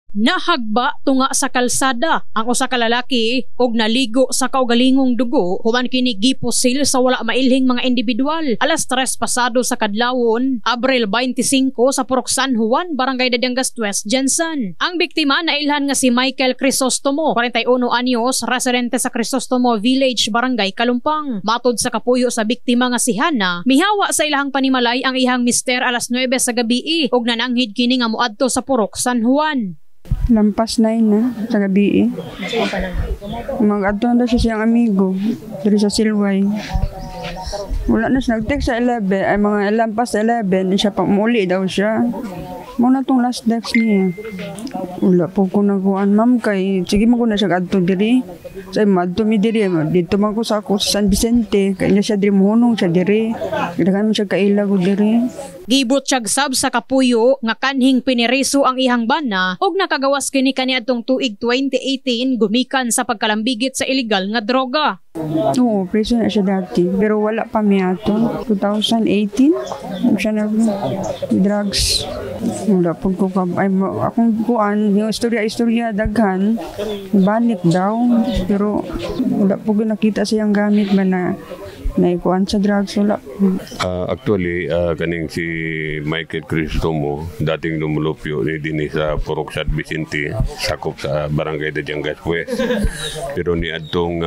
Nahagba tunga sa kalsada ang usa ka lalaki og naligo sa kaugalingong dugo human kini giposil sa wala mailhing mga individual. Alas 3 pasado sa kadlawon, Abril 25 sa Purok San Juan, Barangay Dadangas West, Jensen. Ang biktima nailhan nga si Michael Crisostomo, 41 anyos, residente sa Crisostomo Village, Barangay Kalumpang. Matod sa kapuyo sa biktima nga si Hana, mihawa sa ilahang panimalay ang ihang mister alas 9 sa gabi og nananghid kini nga moadto sa Purok San Juan. Lampas 9 na sa gabi. Mag-adto na siya siyang amigo dito sa Silway. Wala na siya nag-text sa 11, ay mga lampas 11, siya pa muli daw siya. Muna tong last text niya. Wala po ko nakuhaan, ma'am, kay sige mo ko na siya adto diri. Sa madto mi diri, dito man ko sa ako sa San Vicente, kay niya siya diri mohunong siya diri. Kailangan mo siya kailago diri. Gibot siyag sab sa kapuyo nga kanhing piniriso ang ihang bana og nakagawas kini kaniadtong tuig 2018 gumikan sa pagkalambigit sa illegal nga droga. Oo, preso na siya dati, pero wala pa miya ato. 2018, siya drugs. Wala po ko akong kuan, yung istorya daghan, balik daw, pero wala po ko nakita siyang gamit man na naikuan sa drugs, wala. Actually, kaning si Michael Crisostomo, dating lumulupyo ni din sa Purok San Vicente, sakop sa Barangay Dadangas West. Pero ni adtong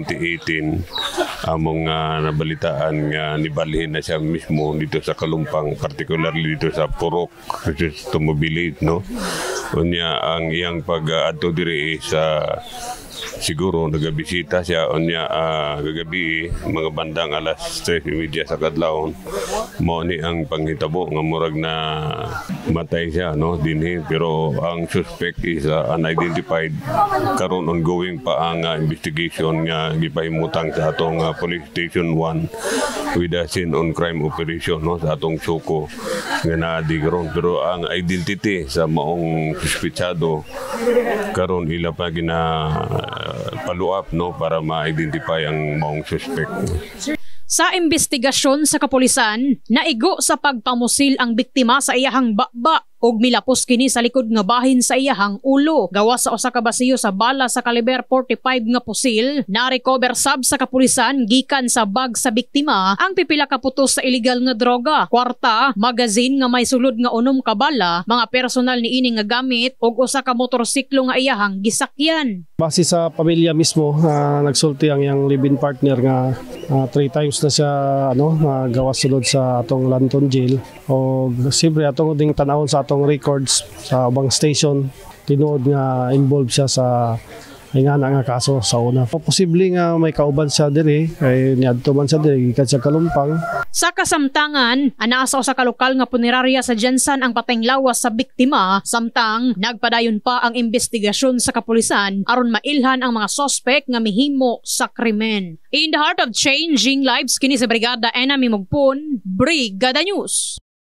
2018, among nabalitaan nga nibalhin na siya mismo dito sa Kalumpang, particularly dito sa Purok Crisostomo Village, no? Unya ang iyang pag-adto diri sa siguro nagabisita siya unya gagabi mga bandang alas 3:30 sa kadlawon mo ni ang panghitabo nga murag na matay siya no dinhi, pero ang suspect is unidentified. Karon ongoing pa ang investigation nga gipahimutang sa atong Police Station 1 with a scene on crime operation no sa atong suko nga naadi karon, pero ang identity sa maong suspetsado karon ila pa gina follow up no para ma-identify ang maong suspect. Sa investigasyon sa kapulisan, naigo sa pagpamusil ang biktima sa iyahang bakba og milapos kini sa likod nga bahin sa iyahang ulo. Gawas sa usa ka basiyo sa bala sa kaliber 45 nga pusil, na-recover sab sa kapulisan gikan sa bag sa biktima ang pipila ka putos sa illegal nga droga, kwarta, magazine nga may sulod nga 6 ka bala, mga personal niini nga gamit ug usa ka motorsiklo nga iyahang gisakyan. Base sa pamilya mismo, nagsulti ang iyang live-in partner nga 3 times na siya gawas sulod sa atong Lanton Jail. O siyempre atong ding tanawon sa atong records sa ubang station, tinuod nga involved siya sa ingana nga kaso sa una. Posible nga may kauban siya diri, kay niadto man siya diri gikan sa Kalumpang. Sa kasamtangan, anaa sa kalokal nga punerarya sa Jensen ang patayng lawas sa biktima, samtang nagpadayon pa ang investigasyon sa kapulisan aron mailhan ang mga sospek nga mihimo sa krimen. In the heart of changing lives, kini sa Brigada Enemy Mugpon, Brigada News.